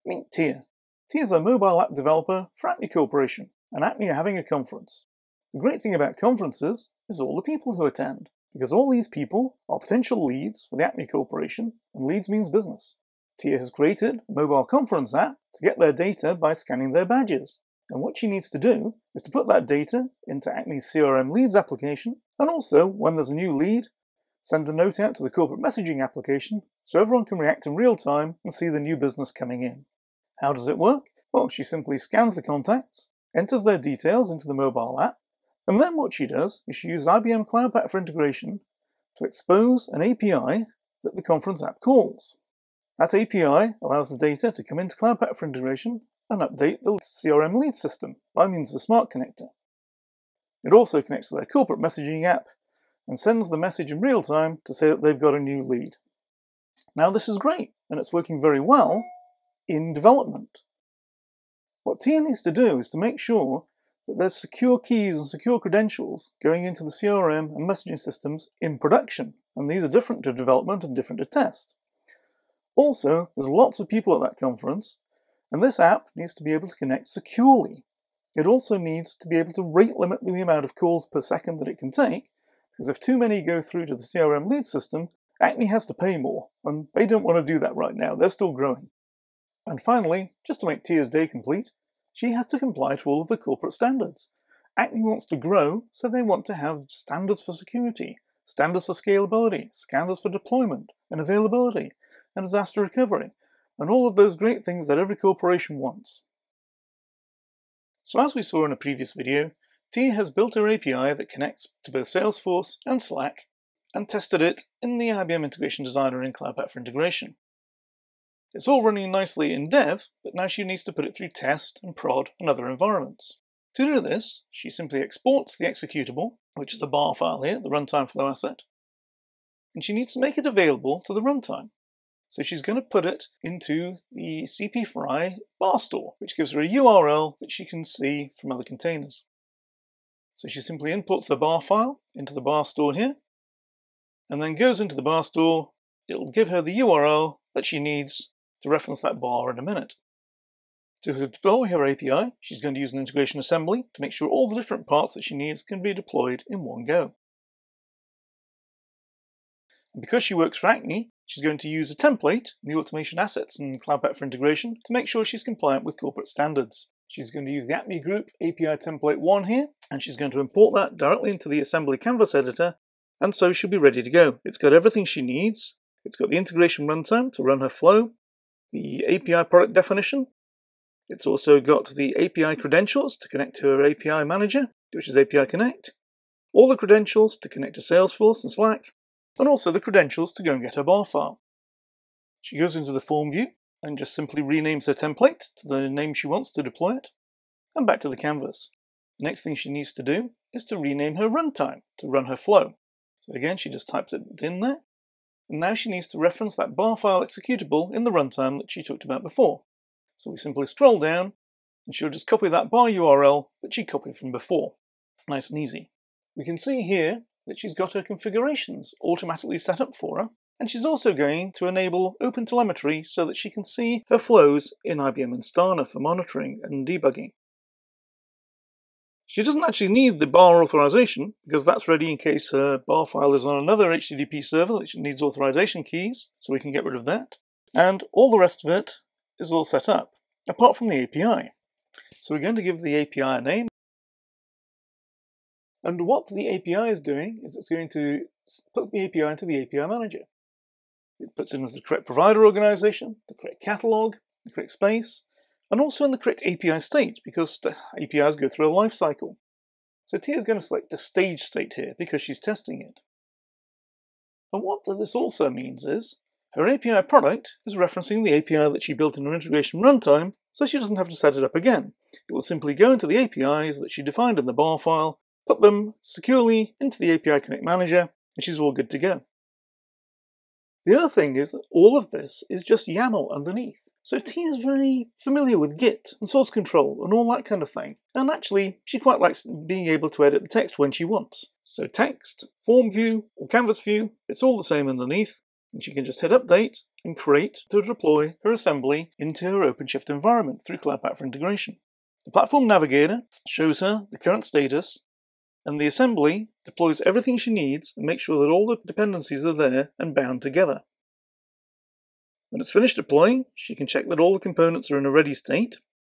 Meet Tia. Tia is a mobile app developer for Acme Corporation, and Acme are having a conference. The great thing about conferences is all the people who attend, because all these people are potential leads for the Acme Corporation, and leads means business. Tia has created a mobile conference app to get their data by scanning their badges, and what she needs to do is to put that data into Acme's CRM Leads application, and also, when there's a new lead, send a note out to the corporate messaging application so everyone can react in real time and see the new business coming in. How does it work? Well, she simply scans the contacts, enters their details into the mobile app, and then what she does is she uses IBM Cloud Pak for integration to expose an API that the conference app calls. That API allows the data to come into Cloud Pak for integration and update the CRM lead system by means of a smart connector. It also connects to their corporate messaging app and sends the message in real time to say that they've got a new lead. Now this is great, and it's working very well in development. What Tia needs to do is to make sure that there's secure keys and secure credentials going into the CRM and messaging systems in production, and these are different to development and different to test. Also, there's lots of people at that conference, and this app needs to be able to connect securely. It also needs to be able to rate limit the amount of calls per second that it can take, because if too many go through to the CRM lead system, Acme has to pay more, and they don't want to do that right now, they're still growing. And finally, just to make Tia's day complete, she has to comply to all of the corporate standards. Acme wants to grow, so they want to have standards for security, standards for scalability, standards for deployment and availability, and disaster recovery, and all of those great things that every corporation wants. So as we saw in a previous video, Tia has built her API that connects to both Salesforce and Slack, and tested it in the IBM Integration Designer in Cloud Pak for integration. It's all running nicely in dev, but now she needs to put it through test and prod and other environments. To do this, she simply exports the executable, which is a bar file here, the runtime flow asset, and she needs to make it available to the runtime. So she's going to put it into the cpfry bar store, which gives her a URL that she can see from other containers. So she simply imports the bar file into the bar store here, and then goes into the bar store. It'll give her the URL that she needs to reference that bar in a minute. To deploy her API, she's going to use an integration assembly to make sure all the different parts that she needs can be deployed in one go. And because she works for Acme, she's going to use a template in the automation assets in Cloud Pak for integration to make sure she's compliant with corporate standards. She's going to use the Acme Group API template 1 here, and she's going to import that directly into the assembly canvas editor, and so she'll be ready to go. It's got everything she needs. It's got the integration runtime to run her flow, the API product definition. It's also got the API credentials to connect to her API manager, which is API Connect, all the credentials to connect to Salesforce and Slack, and also the credentials to go and get her bar file. She goes into the form view and just simply renames her template to the name she wants to deploy it, and back to the canvas. The next thing she needs to do is to rename her runtime to run her flow. So again, she just types it in there, and now she needs to reference that bar file executable in the runtime that she talked about before. So we simply scroll down, and she'll just copy that bar URL that she copied from before. Nice and easy. We can see here that she's got her configurations automatically set up for her, and she's also going to enable OpenTelemetry so that she can see her flows in IBM Instana for monitoring and debugging. She doesn't actually need the bar authorization, because that's ready in case her bar file is on another HTTP server that needs authorization keys, so we can get rid of that. And all the rest of it is all set up, apart from the API. So we're going to give the API a name. And what the API is doing is it's going to put the API into the API manager. It puts it into the correct provider organization, the correct catalog, the correct space, and also in the correct API state, because the APIs go through a life cycle. So Tia is going to select the stage state here because she's testing it. And what this also means is her API product is referencing the API that she built in her integration runtime, so she doesn't have to set it up again. It will simply go into the APIs that she defined in the bar file, put them securely into the API Connect Manager, and she's all good to go. The other thing is that all of this is just YAML underneath. So Tia is very familiar with Git and source control and all that kind of thing. And actually, she quite likes being able to edit the text when she wants. So text, form view, or canvas view, it's all the same underneath. And she can just hit Update and create to deploy her assembly into her OpenShift environment through Cloud Pak for integration. The Platform Navigator shows her the current status, and the assembly deploys everything she needs and makes sure that all the dependencies are there and bound together. When it's finished deploying, she can check that all the components are in a ready state.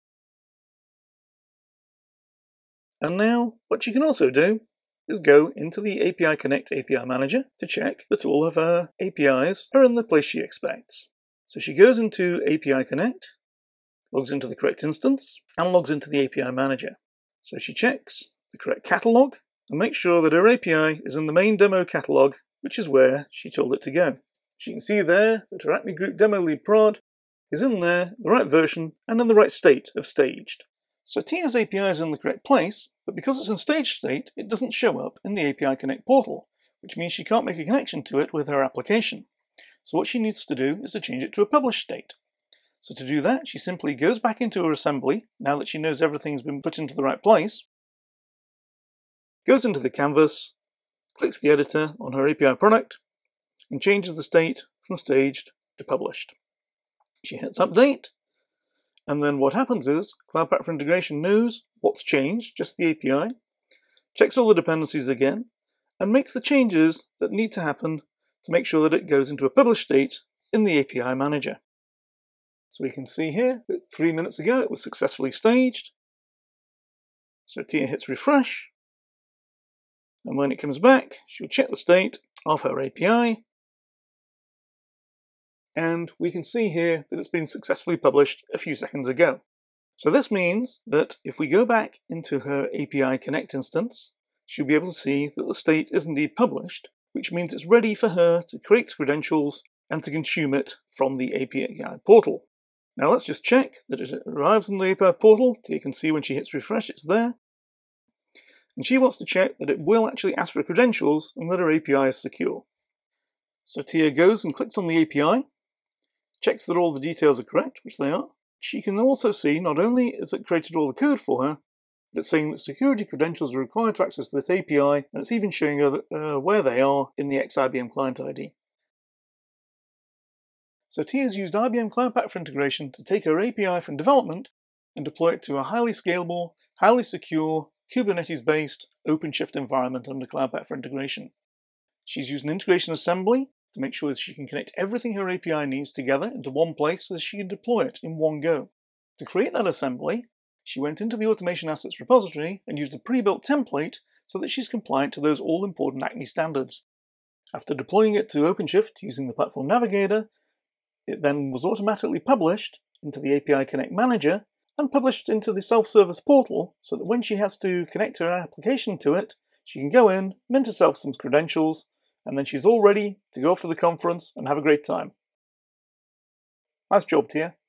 And now, what she can also do is go into the API Connect API Manager to check that all of her APIs are in the place she expects. So she goes into API Connect, logs into the correct instance, and logs into the API Manager. So she checks the correct catalog and makes sure that her API is in the main demo catalog, which is where she told it to go. She can see there that her Acme Group Demo Lead Prod is in there, the right version, and in the right state of staged. So Tia's API is in the correct place, but because it's in staged state, it doesn't show up in the API Connect portal, which means she can't make a connection to it with her application. So what she needs to do is to change it to a published state. So to do that, she simply goes back into her assembly, now that she knows everything's been put into the right place, goes into the canvas, clicks the editor on her API product, and changes the state from staged to published. She hits Update, and then what happens is Cloud Pak for integration knows what's changed, just the API, checks all the dependencies again, and makes the changes that need to happen to make sure that it goes into a published state in the API Manager. So we can see here that 3 minutes ago it was successfully staged. So Tia hits refresh, and when it comes back, she'll check the state of her API, and we can see here that it's been successfully published a few seconds ago. So this means that if we go back into her API Connect instance, she'll be able to see that the state is indeed published, which means it's ready for her to create credentials and to consume it from the API portal. Now let's just check that it arrives in the API portal. You can see when she hits refresh, it's there. And she wants to check that it will actually ask for credentials and that her API is secure. So Tia goes and clicks on the API, checks that all the details are correct, which they are. She can also see not only is it created all the code for her, but it's saying that security credentials are required to access this API, and it's even showing her where they are in the IBM Client ID. So Tia's used IBM Cloud Pak for integration to take her API from development and deploy it to a highly scalable, highly secure, Kubernetes-based OpenShift environment under Cloud Pak for integration. She's used an integration assembly to make sure that she can connect everything her API needs together into one place so that she can deploy it in one go. To create that assembly, she went into the Automation Assets repository and used a pre-built template so that she's compliant to those all-important Acme standards. After deploying it to OpenShift using the Platform Navigator, it then was automatically published into the API Connect Manager and published into the self-service portal so that when she has to connect her application to it, she can go in, mint herself some credentials, and then she's all ready to go off to the conference and have a great time. Nice job, Tia.